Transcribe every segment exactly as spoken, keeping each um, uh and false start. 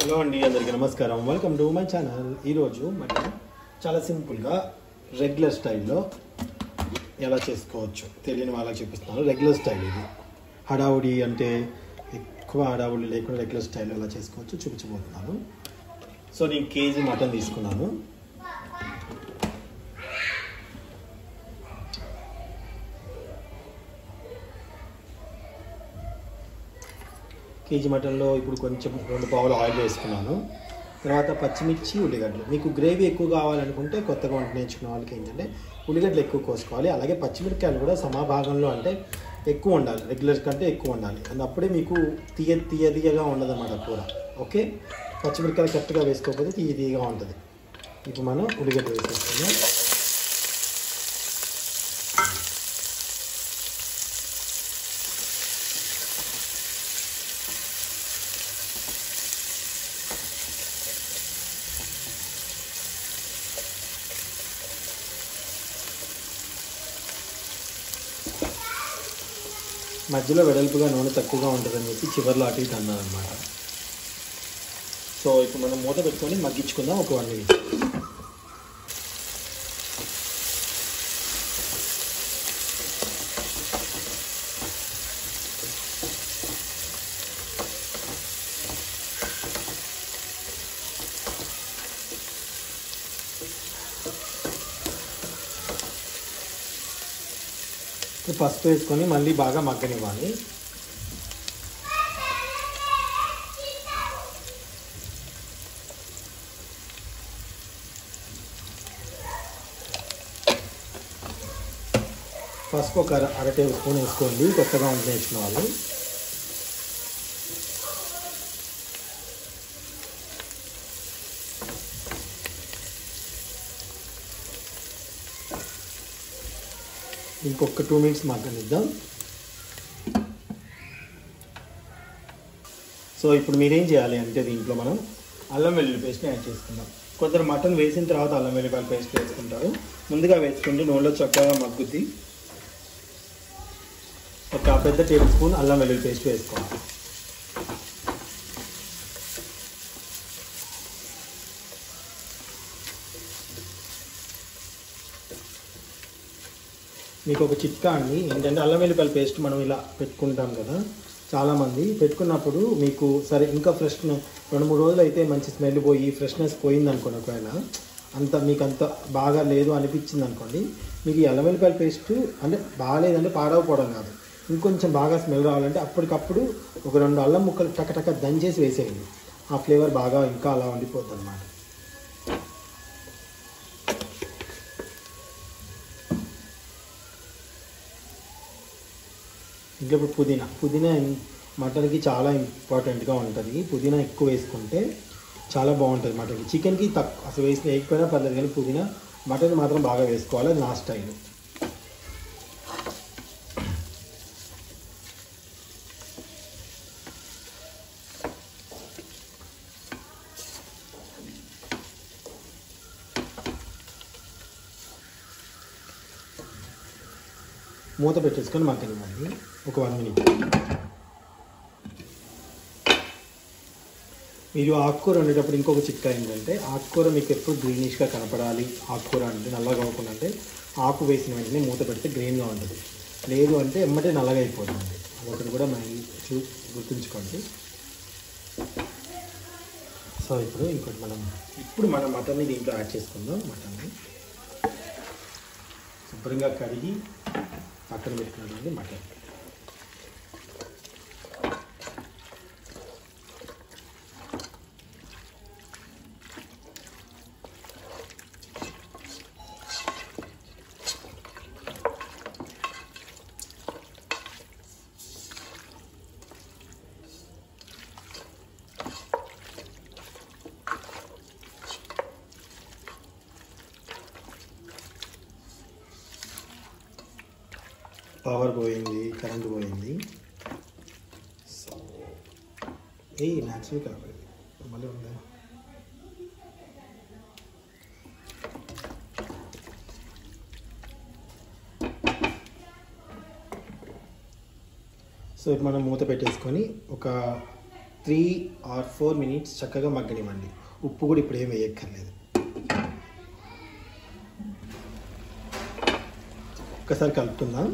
Hello అండి, అందరికీ నమస్కారం. Welcome to my channel. ఈరోజు మటన్ చాలా సింపుల్గా రెగ్యులర్ స్టైల్లో ఎలా చేసుకోవచ్చు తెలియని వాళ్ళకి చూపిస్తున్నాను. రెగ్యులర్ స్టైల్ ఇది. హడావుడి అంటే ఎక్కువ హడావుడి లేకుండా రెగ్యులర్ స్టైల్లో ఎలా చేసుకోవచ్చు చూపించబోతున్నాను. సో నేను కేజీ మటన్ తీసుకున్నాను. కేజీ మటన్లో ఇప్పుడు కొంచెం రెండు పావులు ఆయిల్ వేసుకున్నాను. తర్వాత పచ్చిమిర్చి, ఉల్లిగడ్డలు. మీకు గ్రేవీ ఎక్కువ కావాలనుకుంటే కొత్తగా వంట నేర్చుకున్న వాళ్ళకి ఏంటంటే ఉల్లిగడ్డలు ఎక్కువ కోసుకోవాలి. అలాగే పచ్చిమిరపకాయలు కూడా సమభాగంలో, అంటే ఎక్కువ ఉండాలి, రెగ్యులర్ కంటే ఎక్కువ ఉండాలి. అండ్ అప్పుడే మీకు తీయ తీయ తీయగా ఉండదు అన్నమాట కూర. ఓకే, పచ్చిమిరపకాయలు కరెక్ట్గా వేసుకోకపోతే తీయ తీయగా ఉంటుంది. ఇప్పుడు మనం ఉల్లిగడ్డ వేసేస్తున్నాం. మధ్యలో వెడల్పుగా నూనె తక్కువగా ఉంటుందని చెప్పి చివరిలో అటు ఇటు అన్నాను అనమాట. సో ఇప్పుడు మనం మూత పెట్టుకొని మగ్గించుకుందాం ఒక వన్ మినిట్. పసుపు వేసుకొని మళ్ళీ బాగా మగ్గనివ్వాలి. పసుపు ఒక అర అర టేబుల్ స్పూన్ వేసుకోండి కొత్తగా వంట నేర్చుకున్న వాళ్ళు. ఇంకొక టూ మినిట్స్ మగ్గనిద్దాం. సో ఇప్పుడు మీరేం చేయాలి అంటే దీంట్లో మనం అల్లం వెల్లుల్లి పేస్ట్ని యాడ్ చేసుకుందాం. కొందరు మటన్ వేసిన తర్వాత అల్లం వెల్లుల్లిపాయల పేస్ట్ వేసుకుంటారు. ముందుగా వేసుకుంటే నూనెలో చక్కగా మగ్గుద్ది. ఒక పెద్ద టేబుల్ స్పూన్ అల్లం వెల్లుల్లి పేస్ట్ వేసుకోవాలి. మీకు ఒక చిట్కా అండి ఏంటంటే అల్లం వెల్లుల్లిపాయల పేస్ట్ మనం ఇలా పెట్టుకుంటాం కదా, చాలామంది పెట్టుకున్నప్పుడు మీకు సరే ఇంకా ఫ్రెష్ రెండు మూడు రోజులు అయితే మంచి స్మెల్ పోయి ఫ్రెష్నెస్ పోయింది అనుకోండి, ఒకవేళ అంత మీకు అంత బాగా లేదు అనిపించింది అనుకోండి, మీకు ఈ అల్లం వెల్లుల్లిపాయల పేస్ట్ అంటే బాగాలేదంటే పాడవపోవడం కాదు, ఇంకొంచెం బాగా స్మెల్ రావాలంటే అప్పటికప్పుడు ఒక రెండు అల్లం ముక్కలు టకటక దంచేసి వేసేయండి. ఆ ఫ్లేవర్ బాగా ఇంకా అలా ఉండిపోద్ది అన్నమాట. ఇంకా ఇప్పుడు పుదీనా పుదీనా మటన్కి చాలా ఇంపార్టెంట్గా ఉంటుంది. పుదీనా ఎక్కువ వేసుకుంటే చాలా బాగుంటుంది మటన్కి. చికెన్కి తక్కువ అసలు వేసి వేయకపోయినా పర్లేదు, కానీ పుదీనా మటన్ మాత్రం బాగా వేసుకోవాలి. అది నా స్టైల్. మూత పెట్టేసుకొని మగ్గనివ్వండి ఒక వన్ మినిట్. మీరు ఆకుకూర వండేటప్పుడు ఇంకొక చిట్కా ఏంటంటే, ఆకుకూర మీకు ఎప్పుడు గ్రీనిష్గా కనపడాలి, ఆకుకూర అంటే నల్లగా అవ్వకుండా అంటే ఆకు వేసిన వెంటనే మూత పెడితే గ్రీన్గా ఉంటుంది. లేదు అంటే ఎమ్మటే నల్లగా అయిపోతుంది. ఒకటి కూడా మనం చూ గుర్తుంచుకోండి. సో ఇప్పుడు ఇంకోటి మనం ఇప్పుడు మనం మటన్ని దీంట్లో యాడ్ చేసుకుందాం. మటన్ని శుభ్రంగా కడిగి పక్కన పెట్టుకున్నానండి. మటన్ పవర్ పోయింది, కరెంటు పోయింది. సో ఏ న్యాచురల్ కాబట్టి మళ్ళీ ఉందా. సో ఇప్పుడు మనం మూత పెట్టేసుకొని ఒక త్రీ ఆర్ ఫోర్ మినిట్స్ చక్కగా మగ్గనివ్వండి. ఉప్పు కూడా ఇప్పుడు ఏం వేయక్కర్లేదు. ఒక్కసారి కలుపుకుందాం.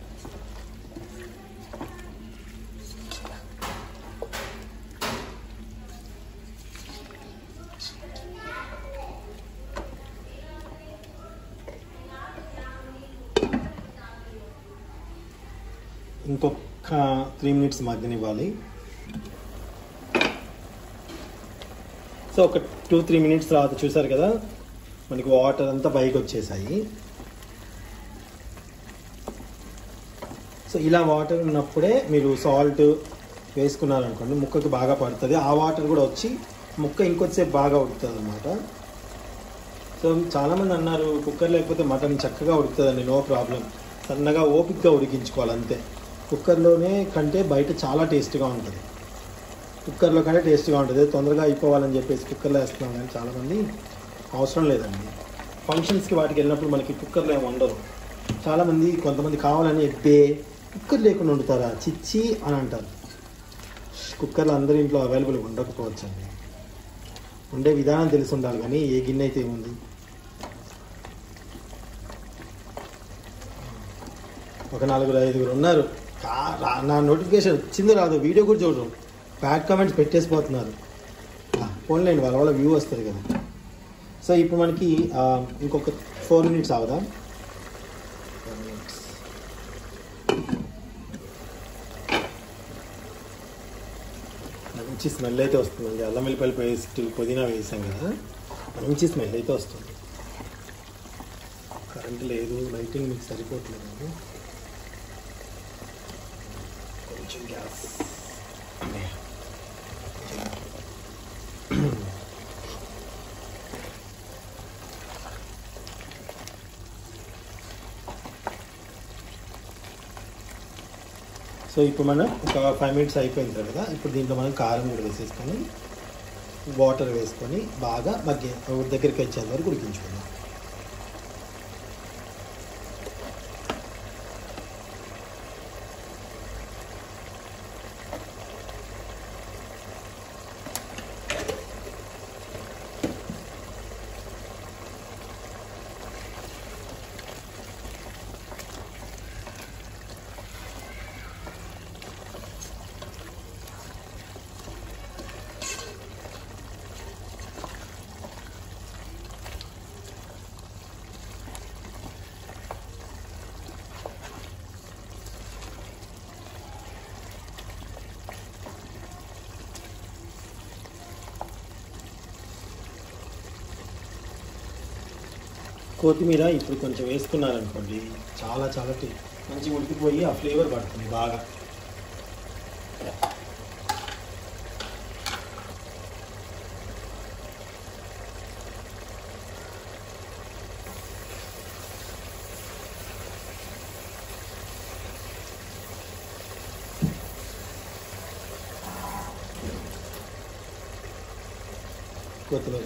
ఇంకొక త్రీ మినిట్స్ మగ్గనివ్వాలి. సో ఒక టూ త్రీ మినిట్స్ తర్వాత చూసారు కదా మనకి వాటర్ అంతా పైకి వచ్చేసాయి. సో ఇలా వాటర్ ఉన్నప్పుడే మీరు సాల్ట్ వేసుకున్నారనుకోండి ముక్కకి బాగా పడుతుంది. ఆ వాటర్ కూడా వచ్చి ముక్క ఇంకొద్దిసేపు బాగా ఉడుకుతుంది అనమాట. సో చాలామంది అన్నారు కుక్కర్ లేకపోతే మటన్ చక్కగా ఉడుకుతుందండి. నో ప్రాబ్లం, సన్నగా ఓపికగా ఉడికించుకోవాలి అంతే. కుక్కర్లోనే కంటే బయట చాలా టేస్ట్గా ఉంటుంది. కుక్కర్లో కంటే టేస్ట్గా ఉంటుంది. తొందరగా అయిపోవాలని చెప్పేసి కుక్కర్లో వేస్తున్నాం కానీ చాలామంది అవసరం లేదండి. ఫంక్షన్స్కి వాటికి వెళ్ళినప్పుడు మనకి కుక్కర్లో ఏమి ఉండరు. చాలామంది కొంతమంది కావాలని ఎబ్బే కుక్కర్ లేకుండా వండుతారా చిచ్చి అని అంటారు. కుక్కర్లో అందరి ఇంట్లో అవైలబుల్ ఉండకపోవచ్చు అండి. ఉండే విధానం తెలిసి ఉండాలి కానీ ఏ గిన్నె అయితే ఏముంది. ఒక నలుగురు ఐదుగురు ఉన్నారు. నా నోటిఫికేషన్ వచ్చిందో రాదు వీడియో కూడా చూడరు, బ్యాడ్ కామెంట్స్ పెట్టేసిపోతున్నారు. ఫోన్లేండి వాళ్ళ వాళ్ళ వ్యూ వస్తుంది కదా. సో ఇప్పుడు మనకి ఇంకొక ఫోర్ మినిట్స్ అవుదా. మంచి స్మెల్ అయితే వస్తుందండి. అల్లం వెల్లిపాయల పేస్ట్ పుదీనా వేసాం కదా, మంచి స్మెల్ అయితే వస్తుంది. కరెంట్ లేదు, లైటింగ్ మీకు సరిపోవట్లేదు. కొంచెం గ్యాస్ సో ఇప్పుడు మనం ఒక ఫైవ్ మినిట్స్ అయిపోయింది కదా. ఇప్పుడు దీంట్లో మనం కారం కూడా వేసేసుకొని వాటర్ వేసుకొని బాగా మగ్గి దగ్గరికి వచ్చేంత వరకు ఉడికించుకుందాం. కొత్తిమీర ఇప్పుడు కొంచెం వేసుకున్నారనుకోండి చాలా చాలా మంచిగా ఉడికిపోయి ఆ ఫ్లేవర్ పడుతుంది బాగా. కొత్తిమీర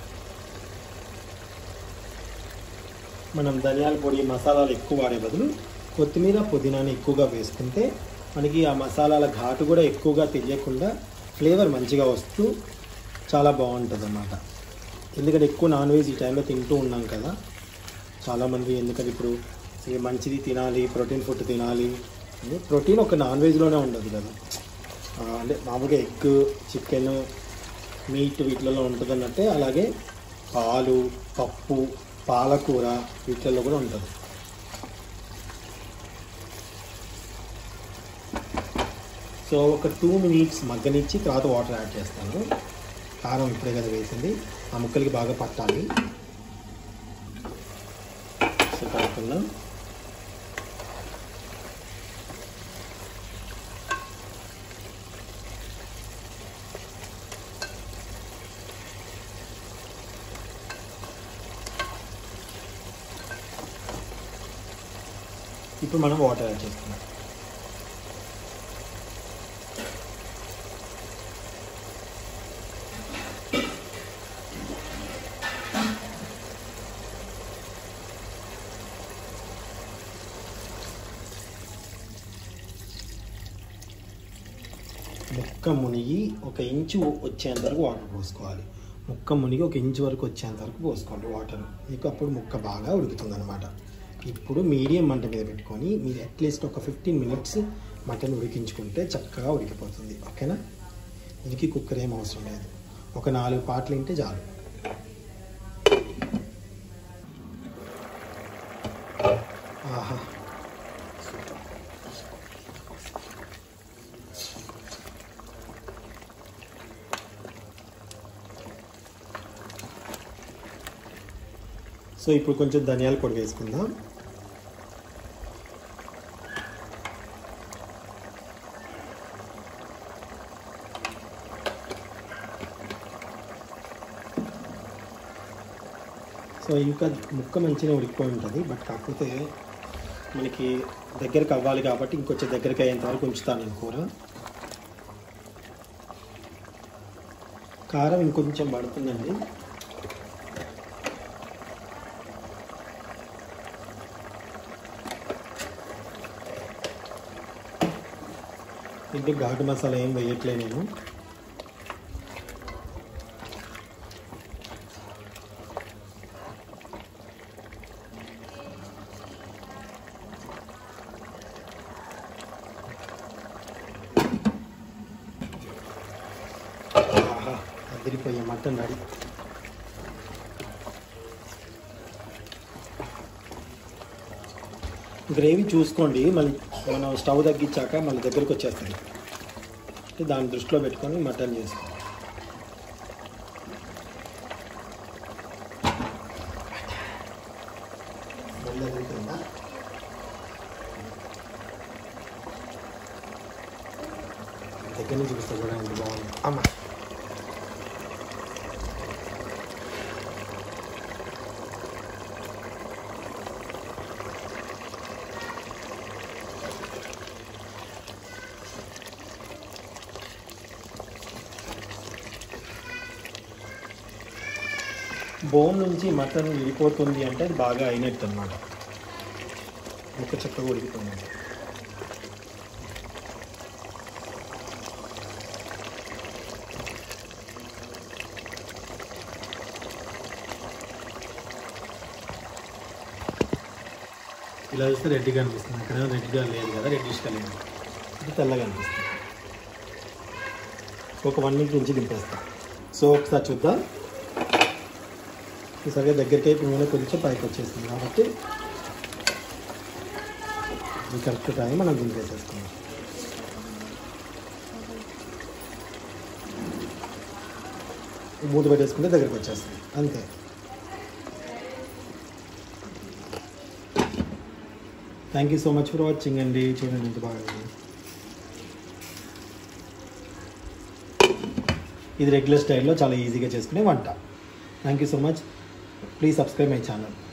మనం ధనియాల పొడి మసాలాలు ఎక్కువ వాడే బదులు కొత్తిమీర పుదీనాని ఎక్కువగా వేసుకుంటే మనకి ఆ మసాలాల ఘాటు కూడా ఎక్కువగా తెలియకుండా ఫ్లేవర్ మంచిగా వస్తూ చాలా బాగుంటుంది అన్నమాట. ఎందుకంటే ఎక్కువ నాన్ వెజ్ ఈ టైంలో తింటూ ఉన్నాం కదా చాలామంది. ఎందుకంటే ఇప్పుడు మంచిది తినాలి, ప్రోటీన్ ఫుడ్ తినాలి. ప్రోటీన్ ఒక నాన్ వెజ్లోనే ఉండదు కదా, అంటే మామూలుగా ఎగ్, చికెన్, మీట్ వీటిలలో ఉంటుంది అన్నట్టే. అలాగే పాలు, పప్పు, పాలకూర వీటిల్లో కూడా ఉంటుంది. సో ఒక టూ మినిట్స్ మగ్గనిచ్చి తర్వాత వాటర్ యాడ్ చేస్తాను. కారం ఇప్పుడే కదా వేసింది, ఆ ముక్కలకి బాగా పట్టాలి. సో కలుపుకుందాం. ఇప్పుడు మనం వాటర్ యాడ్ చేస్తున్నాం. Yeah. ముక్క మునిగి ఒక ఇంచు వచ్చేంత వరకు వాటర్ పోసుకోవాలి. ముక్క మునిగి ఒక ఇంచు వరకు వచ్చేంత వరకు పోసుకోండి వాటర్. మీకు అప్పుడు ముక్క బాగా ఉడుకుతుంది అనమాట. ఇప్పుడు మీడియం మంట మీద పెట్టుకొని మీరు అట్లీస్ట్ ఒక ఫిఫ్టీన్ మినిట్స్ మటన్ ఉడికించుకుంటే చక్కగా ఉడికిపోతుంది. ఓకేనా? దీనికి కుక్కర్ ఏం అవసరం లేదు. ఒక నాలుగు పాటలు తింటే చాలు. ఆహా, సో ఇప్పుడు కొంచెం ధనియాల పొడి వేసుకుందాం. సో ఇంకా ముక్క మంచిగా ఉడికిపోయి ఉంటుంది. బట్ కాకపోతే మనకి దగ్గరకు అవ్వాలి కాబట్టి ఇంకొంచెం దగ్గరికి అయ్యేంత వరకు ఉంచుతాను నేను కూర. కారం ఇంకొంచెం పడుతుందండి. ఇంటి ఘాటు మసాలా ఏం వేయట్లే నేను. అదిరిపోయే మటన్ రెడీ. గ్రేవీ చూసుకోండి, మళ్ళీ మనం స్టవ్ తగ్గించాక మళ్ళీ దగ్గరికి వచ్చేస్తుంది. దాన్ని దృష్టిలో పెట్టుకొని మటన్ చేసుకోండి. దగ్గర నుంచి చూస్తే కూడా ఎంత బాగుంది. అమ్మ బోన్ నుంచి మటన్ విడిపోతుంది అంటే అది బాగా అయినట్టు అన్నమాట. ముక్క చక్కగా ఉడికిపోయింది. ఇలా చూస్తే రెడ్గా అనిపిస్తుంది. అక్కడ రెడ్గా లేదు కదా, రెడ్డిష్గా లేదు, ఇది తెల్లగా అనిపిస్తుంది. ఒక వన్ మినిట్ నుంచి దింపేస్తాం. సో ఒకసారి చూద్దాం. ఈసారిగా దగ్గరికి అయితే నూనె కొంచెం పైకి వచ్చేస్తుంది కాబట్టి ఈ కరెక్ట్ టైం మనం దింపేసేసుకున్నాం. మూత పెట్టేసుకుంటే దగ్గరికి వచ్చేస్తుంది అంతే. Thank you so much for watching అండి. చూడండి ఎంత బాగుంది. ఇది రెగ్యులర్ స్టైల్లో చాలా ఈజీగా చేసుకునే వంట. Thank you so much. Please subscribe my channel.